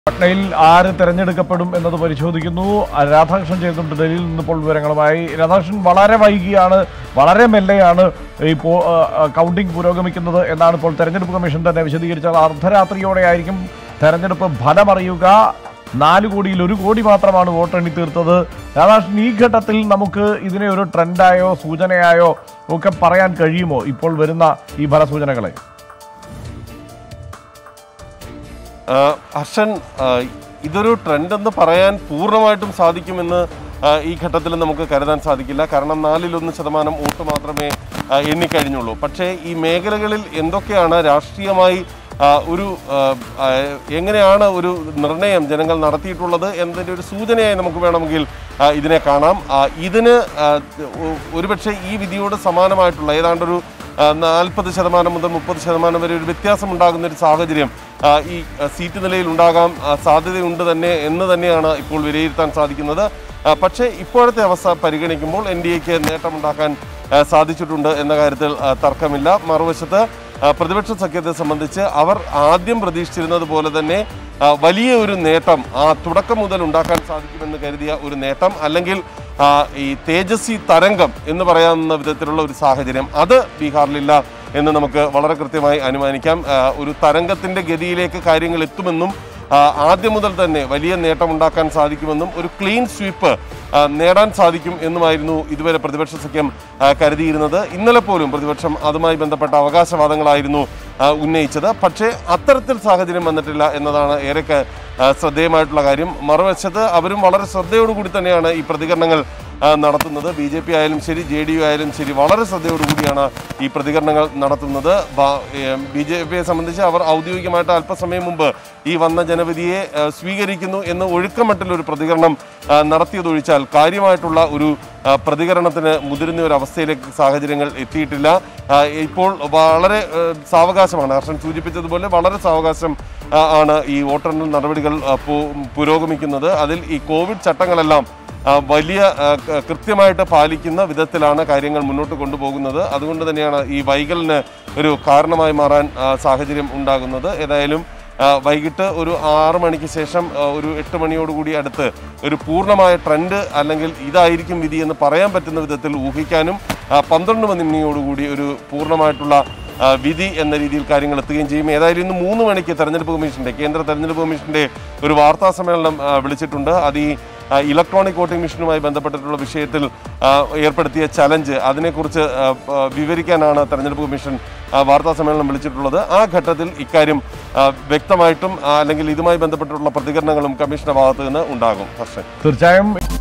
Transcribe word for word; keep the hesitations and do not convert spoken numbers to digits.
പട്നയിൽ ആര് തെരഞ്ഞെടുക്കപ്പെടും എന്നത് പരിശോധിക്കുന്നു. രാധാകൃഷ്ണൻ ചേർന്നുണ്ട് ഡൽഹിയിൽ നിന്നിപ്പോൾ വിവരങ്ങളുമായി. രാധാകൃഷ്ണൻ, വളരെ വൈകിയാണ്, വളരെ മെല്ലെയാണ് ഇപ്പോൾ കൗണ്ടിംഗ് പുരോഗമിക്കുന്നത് എന്നാണ് ഇപ്പോൾ തെരഞ്ഞെടുപ്പ് കമ്മീഷൻ തന്നെ വിശദീകരിച്ചത്. അർദ്ധരാത്രിയോടെ ആയിരിക്കും തെരഞ്ഞെടുപ്പ് ഫലമറിയുക. നാല് കോടിയിൽ ഒരു കോടി മാത്രമാണ് വോട്ടെണ്ണി തീർത്തത്. രാധാകൃഷ്ണൻ, ഈ ഘട്ടത്തിൽ നമുക്ക് ഇതിനെ ഒരു ട്രെൻഡായോ സൂചനയായോ ഒക്കെ പറയാൻ കഴിയുമോ ഇപ്പോൾ വരുന്ന ഈ ഫലസൂചനകളെ? ഹർഷൻ, ഇതൊരു ട്രെൻഡെന്ന് പറയാൻ പൂർണ്ണമായിട്ടും സാധിക്കുമെന്ന് ഈ ഘട്ടത്തിൽ നമുക്ക് കരുതാൻ സാധിക്കില്ല. കാരണം നാലിലൊന്ന് ശതമാനം വോട്ട് മാത്രമേ എണ്ണിക്കഴിഞ്ഞുള്ളൂ. പക്ഷേ ഈ മേഖലകളിൽ എന്തൊക്കെയാണ് രാഷ്ട്രീയമായി ഒരു എങ്ങനെയാണ് ഒരു നിർണയം ജനങ്ങൾ നടത്തിയിട്ടുള്ളത് എന്നതിൻ്റെ ഒരു സൂചനയായി നമുക്ക് വേണമെങ്കിൽ ഇതിനെ കാണാം. ഇതിന് ഒരുപക്ഷെ ഈ വിധിയോട് സമാനമായിട്ടുള്ള ഏതാണ്ടൊരു നാൽപ്പത് ശതമാനം മുതൽ മുപ്പത് ശതമാനം വരെ ഒരു വ്യത്യാസമുണ്ടാകുന്ന ഒരു സാഹചര്യം ഈ സീറ്റ് നിലയിൽ ഉണ്ടാകാൻ സാധ്യതയുണ്ട് തന്നെ എന്ന് തന്നെയാണ് ഇപ്പോൾ വിലയിരുത്താൻ സാധിക്കുന്നത്. പക്ഷേ ഇപ്പോഴത്തെ അവസ്ഥ പരിഗണിക്കുമ്പോൾ എൻ ഡി എക്ക് നേട്ടമുണ്ടാക്കാൻ സാധിച്ചിട്ടുണ്ട് എന്ന കാര്യത്തിൽ തർക്കമില്ല. മറുവശത്ത് പ്രതിപക്ഷ സഖ്യത്തെ സംബന്ധിച്ച് അവർ ആദ്യം പ്രതീക്ഷിച്ചിരുന്നത് പോലെ തന്നെ വലിയ ഒരു നേട്ടം ആ തുടക്കം മുതൽ ഉണ്ടാക്കാൻ സാധിക്കുമെന്ന് കരുതിയ ഒരു നേട്ടം, അല്ലെങ്കിൽ ഈ തേജസ്വി തരംഗം എന്ന് പറയാവുന്ന വിധത്തിലുള്ള ഒരു സാഹചര്യം അത് ബീഹാറിലില്ല എന്ന് നമുക്ക് വളരെ കൃത്യമായി അനുമാനിക്കാം. ഒരു തരംഗത്തിൻ്റെ ഗതിയിലേക്ക് കാര്യങ്ങൾ എത്തുമെന്നും ആദ്യം മുതൽ തന്നെ വലിയ നേട്ടമുണ്ടാക്കാൻ സാധിക്കുമെന്നും ഒരു ക്ലീൻ സ്വീപ്പ് നേടാൻ സാധിക്കും എന്നുമായിരുന്നു ഇതുവരെ പ്രതിപക്ഷ സഖ്യം കരുതിയിരുന്നത്. ഇന്നലെ പോലും പ്രതിപക്ഷം അതുമായി ബന്ധപ്പെട്ട അവകാശവാദങ്ങളായിരുന്നു ഉന്നയിച്ചത്. പക്ഷേ അത്തരത്തിൽ സാഹചര്യം വന്നിട്ടില്ല എന്നതാണ് ഏറെ ശ്രദ്ധേയമായിട്ടുള്ള കാര്യം. മറുവശത്ത് അവരും വളരെ ശ്രദ്ധയോടുകൂടി തന്നെയാണ് ഈ പ്രതികരണങ്ങൾ നടത്തുന്നത്. ബി ജെ പി ആയാലും ശരി, ജെ ഡി യു ആയാലും ശരി, വളരെ ശ്രദ്ധയോടുകൂടിയാണ് ഈ പ്രതികരണങ്ങൾ നടത്തുന്നത്. ബി ജെ പിയെ സംബന്ധിച്ച് അവർ ഔദ്യോഗികമായിട്ട് അല്പസമയം മുമ്പ് ഈ വന്ന ജനവിധിയെ സ്വീകരിക്കുന്നു എന്ന് ഒഴുക്കമട്ടിലൊരു പ്രതികരണം നടത്തിയതൊഴിച്ചാൽ കാര്യമായിട്ടുള്ള ഒരു പ്രതികരണത്തിന് മുതിരുന്ന ഒരു അവസ്ഥയിലേക്ക് സാഹചര്യങ്ങൾ എത്തിയിട്ടില്ല. ഇപ്പോൾ വളരെ സാവകാശമാണ്, ഹർഷൻ സൂചിപ്പിച്ചതുപോലെ വളരെ സാവകാശം ആണ് ഈ വോട്ടെണ്ണൽ നടപടികൾ പുരോഗമിക്കുന്നത്. അതിൽ ഈ കോവിഡ് ചട്ടങ്ങളെല്ലാം വലിയ കൃത്യമായിട്ട് പാലിക്കുന്ന വിധത്തിലാണ് കാര്യങ്ങൾ മുന്നോട്ട് കൊണ്ടുപോകുന്നത്. അതുകൊണ്ട് തന്നെയാണ് ഈ വൈകലിന് ഒരു കാരണമായി മാറാൻ സാഹചര്യം ഉണ്ടാകുന്നത്. ഏതായാലും വൈകിട്ട് ഒരു ആറ് മണിക്ക് ശേഷം ഒരു എട്ട് മണിയോടുകൂടി അടുത്ത് ഒരു പൂർണ്ണമായ ട്രെൻഡ് അല്ലെങ്കിൽ ഇതായിരിക്കും വിധി എന്ന് പറയാൻ പറ്റുന്ന വിധത്തിൽ ഊഹിക്കാനും പന്ത്രണ്ട് മണിയോടുകൂടി ഒരു പൂർണ്ണമായിട്ടുള്ള വിധി എന്ന രീതിയിൽ കാര്യങ്ങൾ എത്തുകയും ചെയ്യും. ഏതായാലും ഇന്ന് മൂന്ന് മണിക്ക് തെരഞ്ഞെടുപ്പ് കമ്മീഷൻ്റെ കേന്ദ്ര തെരഞ്ഞെടുപ്പ് കമ്മീഷൻ്റെ ഒരു വാർത്താ സമ്മേളനം വിളിച്ചിട്ടുണ്ട്. അത് ഈ ഇലക്ട്രോണിക് വോട്ടിംഗ് മെഷീനുമായി ബന്ധപ്പെട്ടിട്ടുള്ള വിഷയത്തിൽ ഏർപ്പെടുത്തിയ ചലഞ്ച് അതിനെക്കുറിച്ച് വിവരിക്കാനാണ് തെരഞ്ഞെടുപ്പ് കമ്മീഷൻ വാർത്താ സമ്മേളനം വിളിച്ചിട്ടുള്ളത്. ആ ഘട്ടത്തിൽ ഇക്കാര്യം വ്യക്തമായിട്ടും അല്ലെങ്കിൽ ഇതുമായി ബന്ധപ്പെട്ടിട്ടുള്ള പ്രതികരണങ്ങളും കമ്മീഷന്റെ ഭാഗത്ത് നിന്ന് ഉണ്ടാകും. ഹർഷൻ, തീർച്ചയായും